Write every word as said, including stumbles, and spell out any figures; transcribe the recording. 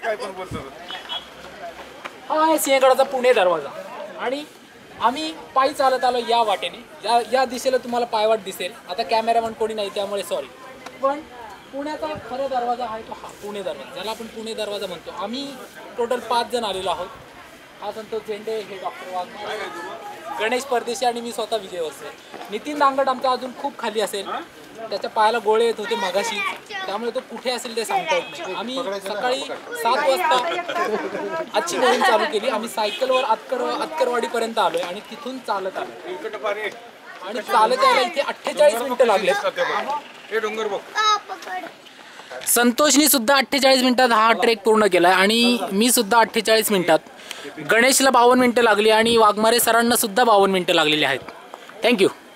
हा आहे सिंहगडाचा पुणे दरवाजा आणि आम्ही पायी चालत आलो या वाटेने. या या दिशेला तुम्हाला पायवाट दिसेल. आता कॅमेरामन कोणी नाही त्यामुळे सॉरी. पण पुण्याचा खरा दरवाजा आहे तो हा पुणे दरवाजा, ज्याला आपण पुणे दरवाजा म्हणतो. आम्ही टोटल पाच जण आलेलो आहोत. हा संतोष झेंडे, हे डॉक्टर वाघमारे, गणेश परदेशी आणि मी स्वतः विजय वस्त्रे. नितीन दांगट आमचा अजून खूप खाली असेल, त्याच्या पायाला गोळे येत होते मगाशी, त्यामुळे तो कुठे असेल ते सांगता येत नाही. आम्ही सकाळी सात वाजता आजची मोहीम चालू केली. आम्ही सायकलवर आतकर आतकरवाडीपर्यंत आलोय आणि तिथून चालत आलो आणि चालत यायला इथे अठ्ठेचाळीस मिनिटं लागले. संतोषनी सुद्धा अठ्ठेचाळीस मिनिटात हा ट्रेक पूर्ण केलाय आणि मी सुद्धा अठ्ठेचाळीस मिनिटात. गणेशला बावन्न मिनिटं लागली आणि वाघमारे सरांना सुद्धा बावन्न मिनिटं लागलेली आहेत. थँक्यू.